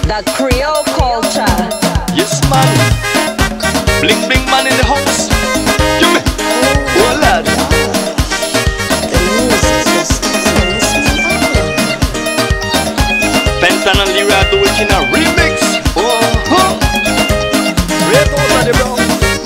that Creole culture. Yes, man. Bling bling man in the house. Give me. Oh, lad. The music just turns me on. Fenton and Lyra do it in a remix. Oh, red over the brown.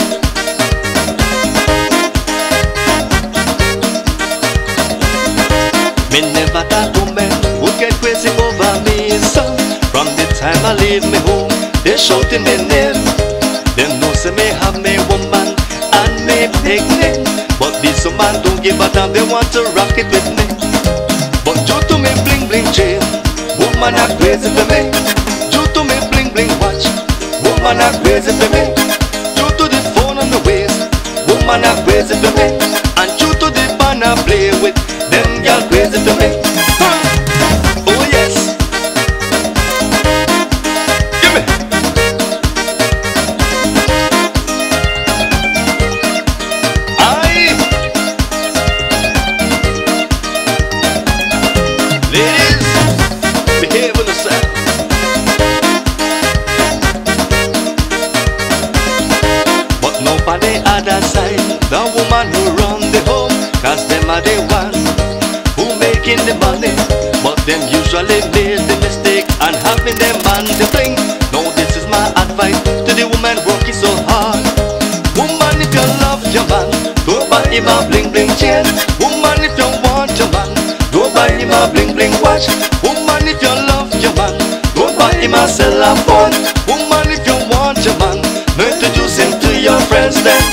Me never thought women would get crazy over me, son. From the time I leave me home, they shouting my name. Them know say me have me woman and me picnic, but this man don't give a damn. They want to rock it with me, but due to me bling bling chain, woman are crazy for me. Due to me bling bling watch, woman are crazy for me. Due to the phone on the waist, woman are crazy for me. And due to the band I play with, them girl crazy for me. Oh yes. Give me. Aye. Ladies, behave on yourself. But nobody other side, the woman who run the home, cause them are the one who making the money. But them usually made the mistake and having them on the fling. No, this is my advice to the woman working so hard. Woman, if you love your man, go buy him a bling bling chain. Woman, if you want your man, go buy him a bling bling watch. Woman, if you love your man, go buy him a cell phone. Woman, if you want your man, introduce him to your friends then.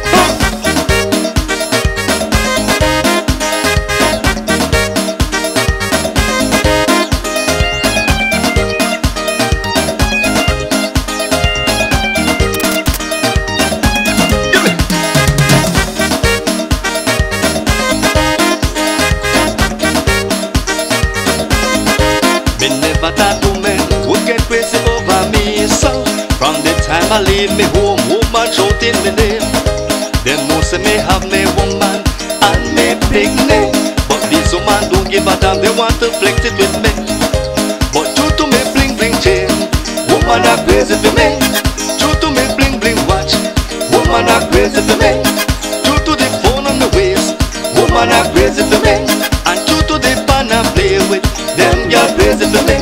Me never thought women would get crazy over me, so from the time I leave me home, woman shouting me name. Them know say me have me woman and me picnic, but these woman don't give a damn. They want to flex it with me, but due to me bling bling chain, woman are crazy for me. Due to me bling bling watch, woman are crazy for me. Due to the phone on the waist, woman are crazy for me. And due to the band I play with, them girl crazy for me.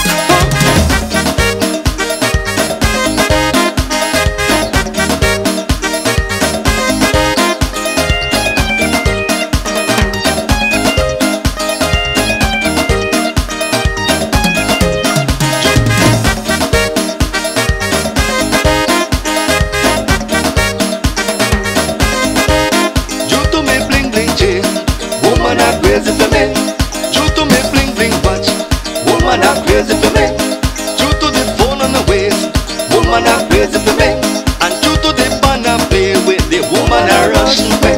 Due to me bling bling chain, woman are crazy for me. Due to me bling bling watch, woman are crazy for me. Due to the phone on the waist, woman are crazy for me. And due to the band I play with, the woman are rushing me.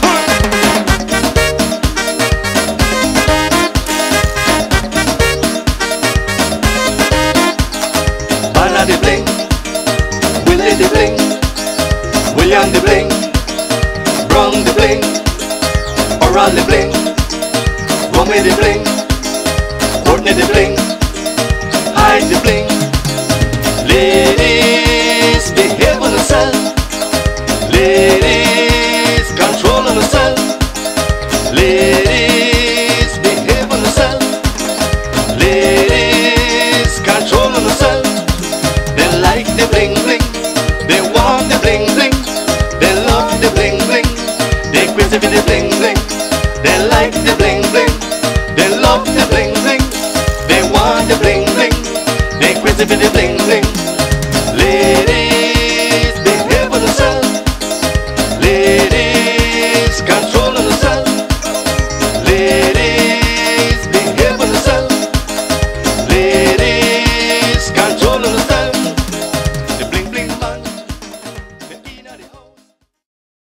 Bana the bling, Willie the bling, William the bling, Brown the bling, Oral the bling, Romy the bling, Courtney the bling, Hyde the bling. Ladies, behave on yourself. Ladies, control on yourself. Ladies, behave on yourself. Ladies, control on yourself. They like the bling bling, they want the bling bling, they love the bling bling, they crazy for the bling bling. They like the bling bling, they love the bling bling, they want the bling bling, they crazy for the bling